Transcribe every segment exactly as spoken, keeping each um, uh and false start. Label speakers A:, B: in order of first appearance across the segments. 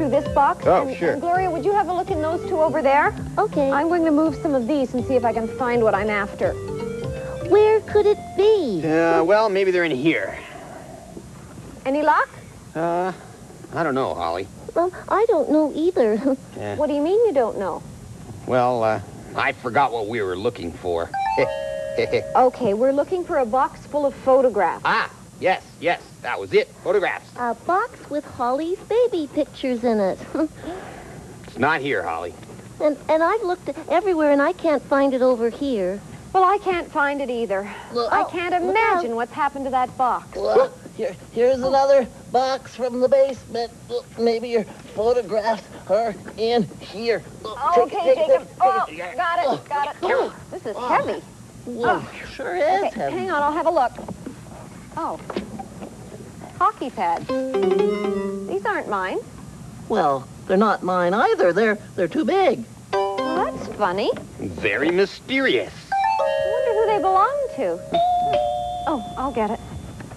A: through this box.
B: Oh,
A: and,
B: sure.
A: And Gloria, would you have a look in those two over there?
C: Okay.
A: I'm going to move some of these and see if I can find what I'm after.
C: Where could it be?
B: Uh, well, maybe they're in here.
A: Any luck?
B: Uh, I don't know, Holly.
C: Well, I don't know either.
B: Yeah.
A: What do you mean you don't know?
B: Well, uh, I forgot what we were looking for.
A: Okay, we're looking for a box full of photographs.
B: Ah, yes, yes, that was it. Photographs.
C: A box with Holly's baby pictures in it.
B: It's not here, Holly.
C: and and I've looked everywhere and I can't find it over here.
A: Well, I can't find it either.
C: Look-
A: I
C: oh,
A: can't
C: look
A: imagine
C: out.
A: what's happened to that box.
D: Well, here, here's another box from the basement. Look, maybe your photographs are in here. Look, take it,
A: Okay,
D: take it,
A: Jacob.
D: take it,
A: Oh,
D: take it.
A: got it, got it. Oh, this is heavy.
D: Well, sure is
A: Okay,
D: heavy.
A: hang on, I'll have a look. Oh, hockey pads. These aren't mine.
D: Well, they're not mine either. They're they're too big.
A: Well, that's funny.
B: Very mysterious.
A: I wonder who they belong to. Oh, I'll get it.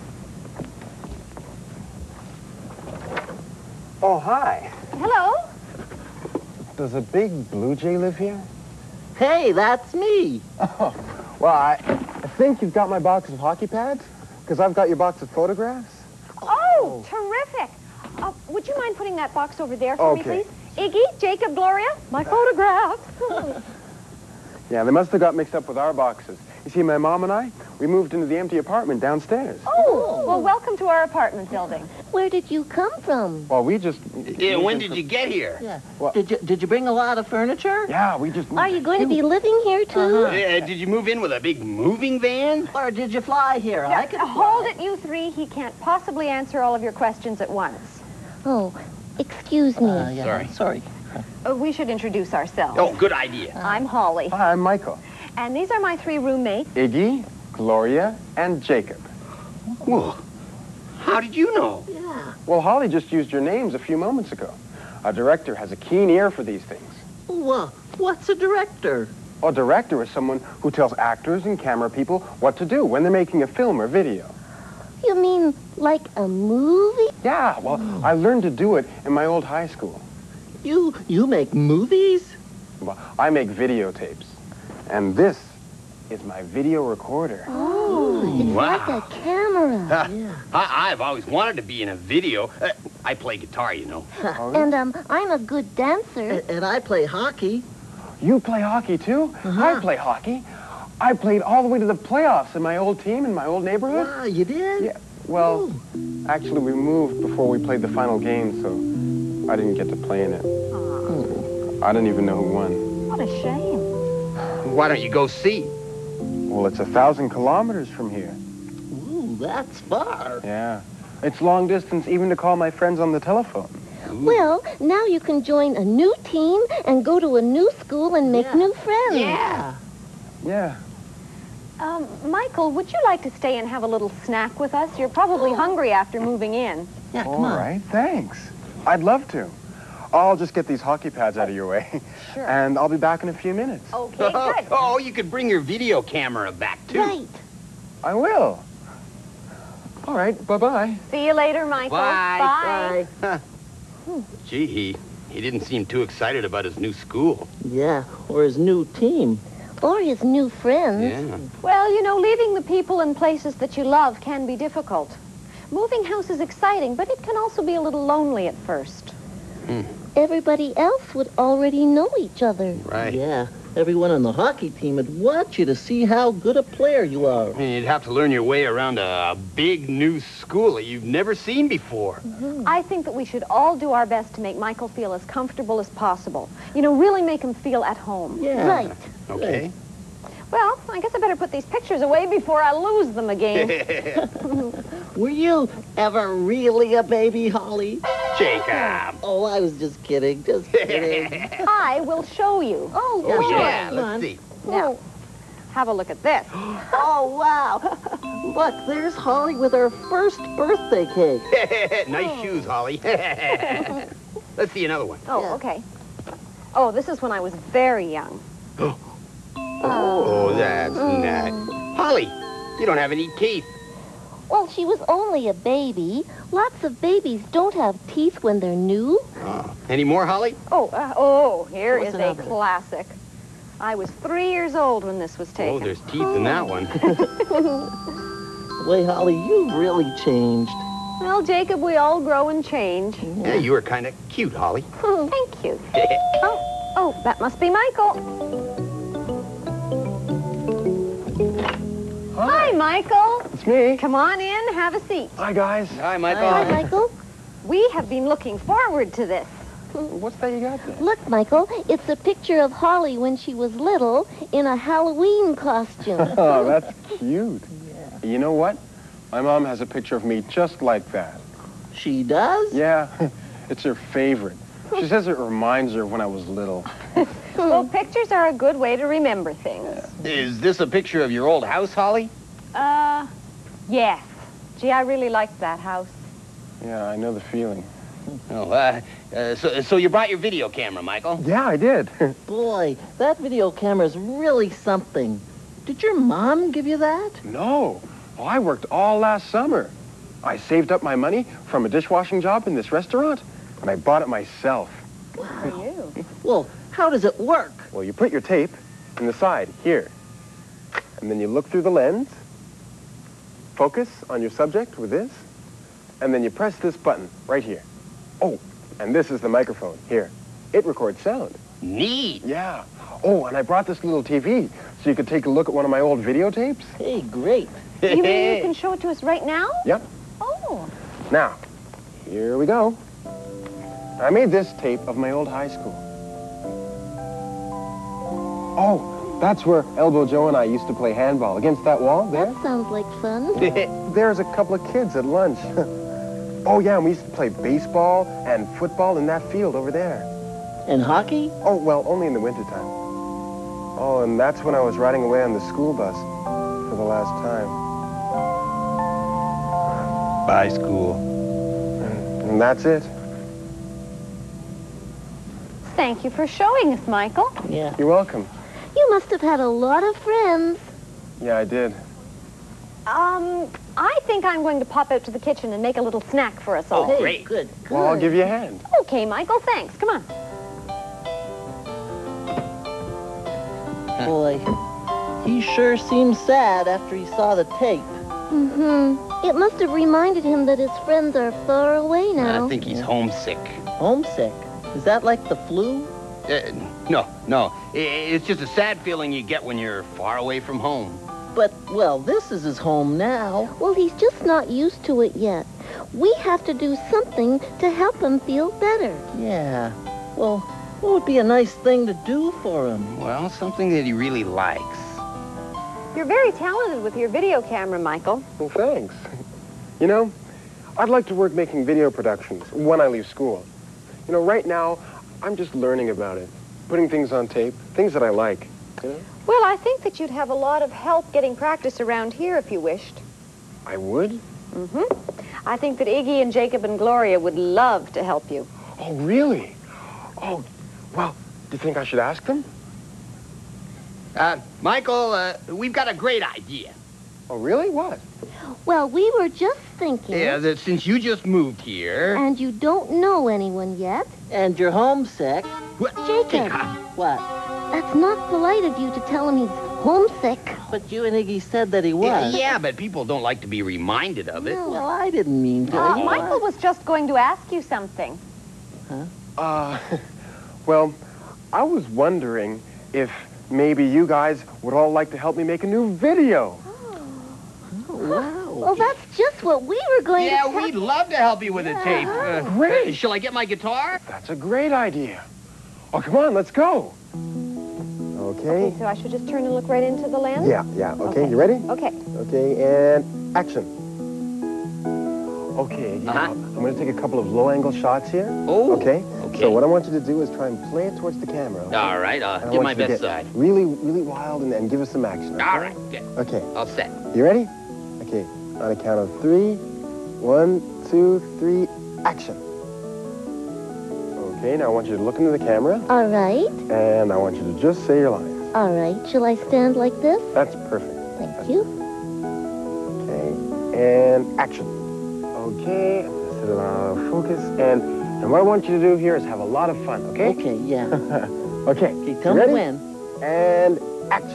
E: Oh, hi.
A: Hello?
E: Does a big blue jay live here?
D: Hey, that's me.
E: Oh, well, I, I think you've got my box of hockey pads, because I've got your box of photographs.
A: Oh, terrific. Uh, would you mind putting that box over there for
E: Okay.
A: me, please? Iggy, Jacob, Gloria, my photographs.
E: Yeah, they must have got mixed up with our boxes. You see, my mom and I, we moved into the empty apartment downstairs.
A: Oh, well, welcome to our apartment building.
C: Where did you come from?
E: Well, we just...
B: Yeah, when did you get here?
D: Yeah.
E: What?
D: Did you did you bring a lot of furniture?
E: Yeah, we just...
C: Are you going to be living here too?
B: Uh, did you move in with a big moving van?
D: Or did you fly here? I could
A: Uh, Hold it, you three. He can't possibly answer all of your questions at once.
C: Oh, excuse me.
D: Uh, yeah,
B: Sorry.
D: Sorry.
A: Uh, we should introduce ourselves.
B: Oh, good idea.
A: I'm Holly,
E: Hi, I'm Michael.
A: and these are my three roommates.
E: Iggy, Gloria, and Jacob.
B: Whoa. How did you know?
D: Yeah.
E: Well, Holly just used your names a few moments ago. Our director has a keen ear for these things.
D: Well, what's a director?
E: A director is someone who tells actors and camera people what to do when they're making a film or video.
C: You mean like a movie?
E: Yeah, well, I learned to do it in my old high school.
D: You you make movies?
E: Well, I make videotapes. And this is my video recorder.
C: Oh, it's
B: Wow.
C: like a camera.
D: Yeah.
B: I, I've always wanted to be in a video. Uh, I play guitar, you know.
E: Oh,
C: And um, I'm a good dancer.
D: And, and I play hockey.
E: you play hockey, too? I play hockey. I played all the way to the playoffs in my old team in my old neighborhood.
D: Wow, you did?
E: Yeah, well, actually, we moved before we played the final game, so I didn't get to play in it. I didn't even know who won.
A: What a shame.
B: Why don't you go see?
E: Well, it's a thousand kilometers from here.
D: Ooh, that's far.
E: Yeah. It's long distance even to call my friends on the telephone.
C: Well, now you can join a new team and go to a new school and make
D: Yeah.
C: new friends.
D: Yeah.
E: Yeah.
A: Um, Michael, would you like to stay and have a little snack with us? You're probably hungry after moving in.
D: Yeah,
E: All
D: come on.
E: right, thanks. I'd love to. I'll just get these hockey pads out of your way.
A: Sure.
E: And I'll be back in a few minutes.
A: Okay, good.
B: Oh, you could bring your video camera back, too.
C: Right.
E: I will. All right, bye-bye.
A: See you later, Michael.
B: Bye.
A: Bye.
B: Gee, he, he didn't seem too excited about his new school.
D: Yeah, or his new team.
C: Or his new friends.
B: Yeah.
A: Well, you know, leaving the people and places that you love can be difficult. Moving house is exciting, but it can also be a little lonely at first.
C: Everybody else would already know each other.
B: Right.
D: Yeah, everyone on the hockey team would want you to see how good a player you are.
B: I mean, you'd have to learn your way around a big new school that you've never seen before.
A: I think that we should all do our best to make Michael feel as comfortable as possible. You know, really make him feel at home.
D: Yeah.
C: Right.
B: Okay.
A: Well, I guess I better put these pictures away before I lose them again.
D: Were you ever really a baby, Holly?
B: Jacob.
D: Oh, I was just kidding, just kidding.
A: I will show you.
C: Oh,
B: Oh,
C: sure.
B: yeah,
D: Come
B: let's
D: on.
B: see.
A: Now, have a look at this.
D: Oh, wow. Look, there's Holly with her first birthday cake.
B: Nice shoes, Holly. Let's see another one.
A: Oh,
D: Yeah.
A: okay. Oh, this is when I was very young.
B: Oh, that's nice. Holly, you don't have any teeth.
C: Well, she was only a baby. Lots of babies don't have teeth when they're new.
B: Any more, Holly?
A: Oh, uh, oh, here
D: What's
A: is
D: another?
A: a classic. I was three years old when this was
B: Oh,
A: taken.
B: there's teeth in that one.
D: Boy, Holly, you've really changed.
A: Well, Jacob, we all grow and change.
B: Yeah, you were kind of cute, Holly.
A: Thank you. Oh, oh, that must be Michael. Hi, Michael.
E: It's me.
A: Come on in, have a seat.
E: Hi, guys.
B: Hi, Michael.
C: Hi, Michael.
A: We have been looking forward to this.
E: What's that you got there?
C: Look, Michael, it's a picture of Holly when she was little in a Halloween costume.
E: Oh, that's cute. Yeah. You know what? My mom has a picture of me just like that.
D: She does?
E: Yeah, it's her favorite. She says it reminds her of when I was little.
A: Well, pictures are a good way to remember things.
B: Is this a picture of your old house, Holly?
A: Uh, yes. Gee, I really liked that house.
E: Yeah, I know the feeling.
B: Oh, uh, uh, so, so you brought your video camera, Michael?
E: Yeah, I did.
D: Boy, that video camera's really something. Did your mom give you that?
E: No. Oh, I worked all last summer. I saved up my money from a dishwashing job in this restaurant, and I bought it myself.
A: Good for you.
D: Well, how does it work?
E: Well, you put your tape in the side, here. And then you look through the lens, focus on your subject with this, and then you press this button right here. Oh, and this is the microphone, here. It records sound.
B: Neat.
E: Yeah. Oh, and I brought this little T V so you could take a look at one of my old videotapes.
D: Hey, great.
A: You mean you can show it to us right now?
E: Yep.
A: Oh.
E: Now, here we go. I made this tape of my old high school. Oh, that's where Elbow Joe and I used to play handball against that wall there.
C: That sounds like fun.
E: There's a couple of kids at lunch. Oh, yeah, and we used to play baseball and football in that field over there.
D: And hockey?
E: Oh, well, only in the wintertime. Oh, and that's when I was riding away on the school bus for the last time.
B: Bye, school.
E: And, and that's it.
A: Thank you for showing us, Michael.
D: Yeah.
E: You're welcome.
C: You must have had a lot of friends.
E: Yeah, I did.
A: Um, I think I'm going to pop out to the kitchen and make a little snack for us all.
B: Oh,
D: Hey,
B: great.
D: good, good.
E: Well, I'll give you a hand.
A: Okay, Michael, thanks. Come on.
D: Boy, he sure seemed sad after he saw the tape.
C: Mm-hmm. It must have reminded him that his friends are far away now.
B: I think he's homesick.
D: Homesick? Is that like the flu?
B: Uh, no, no. I- It's just a sad feeling you get when you're far away from home.
D: But, well, this is his home now.
C: Well, he's just not used to it yet. We have to do something to help him feel better.
D: Yeah. Well, what would be a nice thing to do for him?
B: Well, something that he really likes.
A: You're very talented with your video camera, Michael.
E: Well, thanks. You know, I'd like to work making video productions when I leave school. You know, right now, I'm just learning about it, putting things on tape, things that I like, you know?
A: Well, I think that you'd have a lot of help getting practice around here if you wished.
E: I would?
A: Mm-hmm. I think that Iggy and Jacob and Gloria would love to help you.
E: Oh, really? Oh, well, do you think I should ask them?
B: Uh, Michael, uh, we've got a great idea.
E: Oh, really? What?
C: Well, we were just thinking.
B: Yeah, that since you just moved here...
C: And you don't know anyone yet.
D: And you're homesick.
B: What?
C: Jacob.
D: What?
C: That's not polite of you to tell him he's homesick.
D: But you and Iggy said that he
B: Yeah,
D: was.
B: yeah, but people don't like to be reminded of it.
C: No.
D: Well, I didn't mean to.
A: Uh,
D: You
A: Michael
D: know,
A: was just going to ask you something.
E: Uh, well, I was wondering if maybe you guys would all like to help me make a new video.
D: Wow.
C: Well, that's just what we were going
B: Yeah,
C: to tell-
B: we'd love to help you with a tape. Uh,
E: Great.
B: Shall I get my guitar?
E: That's a great idea. Oh, come on, let's go. Okay.
A: Okay, so I should just turn and look right into the lens?
E: Yeah, yeah. Okay, you ready?
A: Okay.
E: Okay, and action. Okay, yeah,
B: Uh-huh.
E: I'm going to take a couple of low-angle shots here.
B: Oh,
E: Okay?
B: okay.
E: So what I want you to do is try and play it towards the camera. Okay?
B: All right,
E: And
B: I'll
E: I
B: give
E: want
B: my
E: you to
B: best
E: get
B: side.
E: Really, really wild and, and give us some action. Okay?
B: All right, good.
E: Okay,
B: All set.
E: you ready? Okay, on a count of three. One, two, three, action. Okay, now I want you to look into the camera,
C: All right.
E: and I want you to just say your lines.
C: All right. Shall I stand like this?
E: That's perfect.
C: Thank you.
E: Okay, and action. Okay, I'm gonna set it on focus, and And what I want you to do here is have a lot of fun, okay?
D: Okay, yeah.
E: Okay.
D: Okay, tell
E: you ready?
D: me when.
E: And action.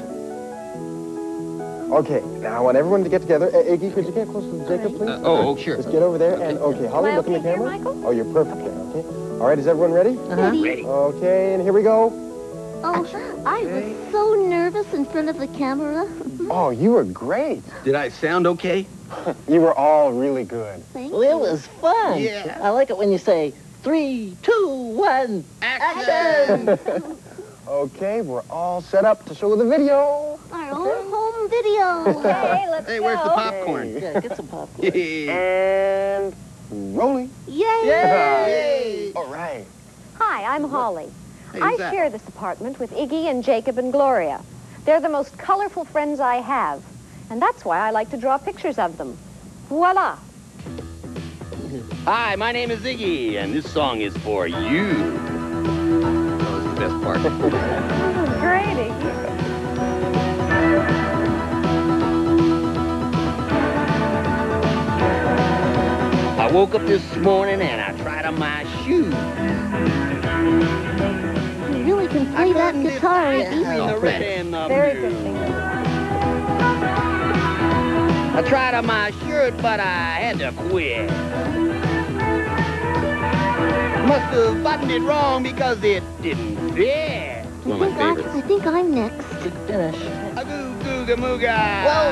E: Okay, now I want everyone to get together. Uh, Iggy, could you get close to Jacob, please?
B: Uh, oh, oh, sure.
E: Just get over there. And, okay, Holly,
A: I
E: look in the
A: okay here,
E: camera.
A: Michael?
E: Oh, you're perfect there, okay? All right, is everyone ready?
D: Uh-huh.
B: Ready.
E: Okay, and here we go.
C: Oh, I was so nervous in front of the camera.
E: Oh, you were great.
B: Did I sound okay?
E: You were all really good.
C: Thank
D: Well, it
C: you.
D: was fun.
B: Yeah.
D: I like it when you say, three, two, one, action!
E: Okay, we're all set up to show the video.
C: Our own home video.
A: Okay, let's
B: Hey,
A: go.
B: where's the popcorn?
D: Yeah, get some popcorn.
E: And rolling.
C: Yay!
B: Yay!
E: All right.
A: Hi, I'm Holly.
B: Hey,
A: I
B: who's that?
A: share this apartment with Iggy and Jacob and Gloria. They're the most colorful friends I have, and that's why I like to draw pictures of them. Voila!
B: Hi, my name is Iggy, and this song is for you. That was the best part.
A: Great, Iggy.
B: I woke up this morning and I tried on my shoes.
C: You really can play that guitar.
D: Yeah.
C: Easy.
B: Between the red and the
A: Very
B: blue.
A: good finger.
B: I tried on my shirt, but I had to quit. Must have buttoned it wrong because it didn't fit.
C: I
B: One of
C: think,
B: my
C: I,
B: favorites.
C: I think I'm next.
D: Finish.
B: A goo goo ga mooga.
D: Whoa.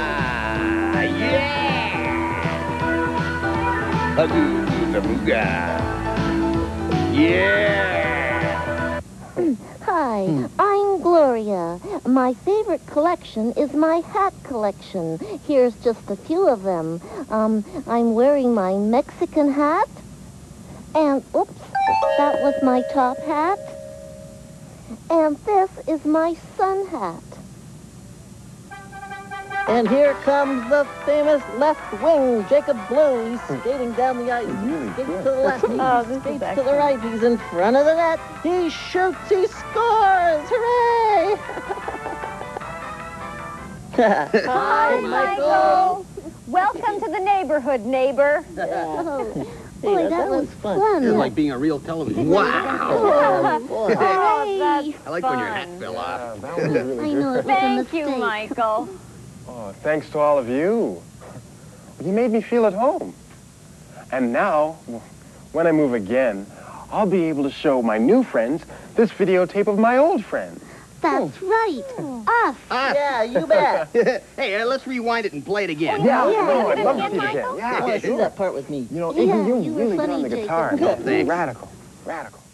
B: Yeah. A goo goo ga mooga. Yeah.
C: Hi, I'm Gloria. My favorite collection is my hat collection. Here's just a few of them. Um, I'm wearing my Mexican hat. And, oops, that was my top hat. And this is my sun hat.
D: And here comes the famous left wing, Jacob Blue. He's skating down the ice.
E: Really
D: He skates
E: good.
D: to the left. He
A: Oh, this is
D: skates to the
A: excellent.
D: right. He's in front of the net. He shoots. He scores. Hooray!
A: Hi, Michael. Welcome to the neighborhood, neighbor.
C: Oh,
D: Hey,
C: boy,
D: that,
C: that was
D: fun.
C: fun.
B: It's like being on real television. Wow.
D: Oh, boy.
A: Oh, that's
B: I like when your hat
A: fun.
B: fell off.
E: Yeah, that was really
C: I
E: good.
C: know it was a
A: Thank
C: mistake.
A: you, Michael.
E: Oh, thanks to all of you. You made me feel at home. And now, when I move again, I'll be able to show my new friends this videotape of my old friends.
C: That's right. Us.
D: Yeah, you bet.
B: Hey, uh, let's rewind it and play it again.
E: Yeah,
C: Yeah.
E: no, I'd
A: Do it
E: love to
A: again,
E: see it again.
A: Michael?
E: Yeah,
D: I want to see
E: sure.
D: that part with me.
E: You know,
C: Yeah,
E: Iggy, you
C: you were
E: really good
C: funny,
E: on the
C: Jacob.
E: guitar.
C: Oh,
E: That's
B: thanks.
E: radical, radical.